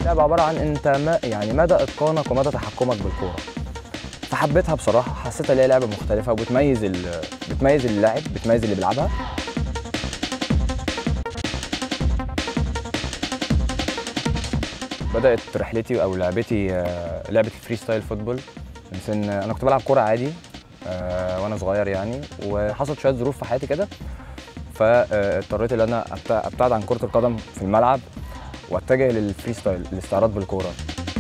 اللعبه عباره عن انت يعني مدى اتقانك ومدى تحكمك بالكوره. فحبيتها بصراحه، حسيتها ان هي لعبه مختلفه بتميز اللاعب، بتميز اللي بيلعبها. بدات رحلتي او لعبتي لعبه الفري ستايل فوتبول من سن، انا كنت بلعب كوره عادي وانا صغير يعني، وحصلت شويه ظروف في حياتي كده، فاضطريت ان انا ابتعد عن كره القدم في الملعب واتجه للفري ستايل، الاستعراض بالكوره.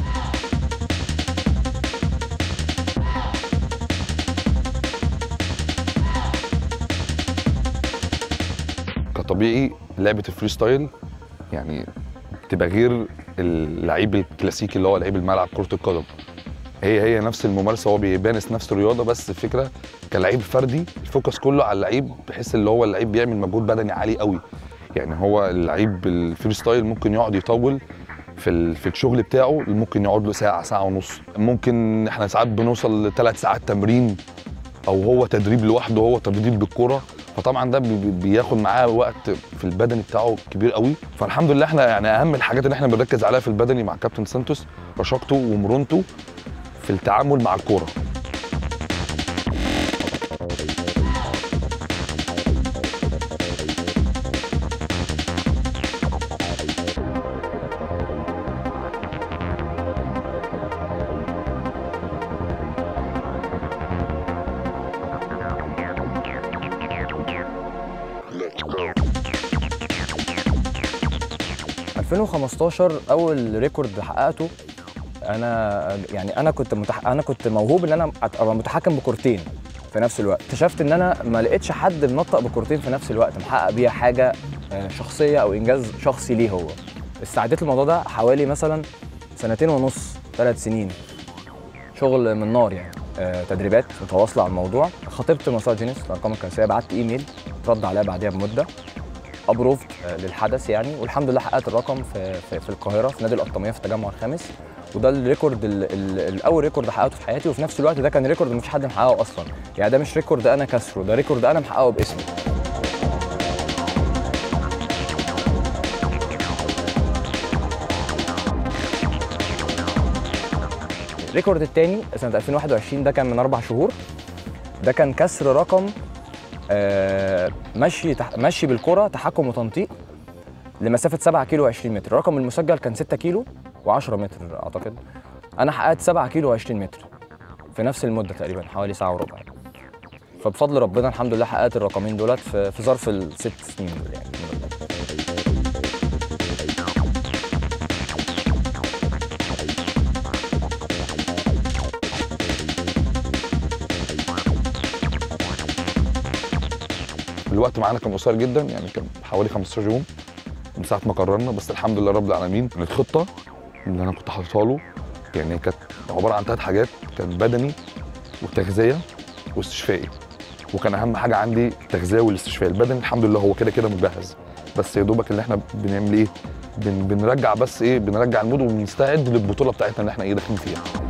كطبيعي لعبه الفري ستايل يعني تبقى غير اللعيب الكلاسيكي اللي هو لعيب الملعب كره القدم. هي نفس الممارسه، هو بيمارس نفس الرياضه، بس الفكره كلاعب فردي الفوكس كله على اللعيب، بحيث اللي هو اللعيب بيعمل مجهود بدني عالي قوي. يعني هو اللعيب الفري ستايل ممكن يقعد يطول في الشغل بتاعه، ممكن يقعد له ساعه، ساعه ونص، ممكن احنا ساعات بنوصل ل3 ساعات تمرين، او هو تدريب لوحده، هو تدريب بالكوره. فطبعا ده بياخد معاه وقت في البدني بتاعه كبير قوي. فالحمد لله احنا يعني اهم الحاجات اللي احنا بنركز عليها في البدني مع كابتن سانتوس رشاقته ومرونته في التعامل مع الكوره. في 2015 اول ريكورد حققته، انا كنت موهوب ان انا ابقى متحكم بكورتين في نفس الوقت. اكتشفت ان انا ما لقيتش حد منطق بكورتين في نفس الوقت محقق بيها حاجه شخصيه او انجاز شخصي ليه هو. استعديت الموضوع ده حوالي مثلا 2.5 3 سنين شغل من نار يعني، تدريبات متواصله على الموضوع. خاطبت مسار جينيس الارقام القياسيه، بعت ايميل رد عليا بعديها بمده، ابروفد للحدث يعني، والحمد لله حققت الرقم في القاهره في نادي القطاميه في التجمع الخامس. وده الريكورد الاول ريكورد حققته في حياتي، وفي نفس الوقت ده كان ريكورد مفيش حد محققه اصلا، يعني ده مش ريكورد انا كسره، ده ريكورد انا محققه باسمي. الريكورد الثاني سنه 2021 ده كان من 4 شهور، ده كان كسر رقم مشي بالكره تحكم وتنطيق لمسافه 7 كيلو 20 متر. الرقم المسجل كان 6 كيلو و10 متر اعتقد، انا حققت 7 كيلو و20 متر في نفس المده تقريبا حوالي ساعه وربع. فبفضل ربنا الحمد لله حققت الرقمين دولت في ظرف ال6 سنين دول يعني. الوقت معانا كان قصير جدا، يعني كان حوالي 15 يوم من ساعه ما قررنا، بس الحمد لله رب العالمين. كانت خطه اللي انا كنت حاططها له، يعني كانت عباره عن 3 حاجات، كان بدني وتغذيه واستشفائي. وكان اهم حاجه عندي التغذيه والاستشفاء. البدني الحمد لله هو كده كده مجهز، بس يا دوبك اللي احنا بنعمل ايه، بنرجع بس ايه، بنرجع المود وبنستعد للبطوله بتاعتنا اللي احنا داخلين فيها.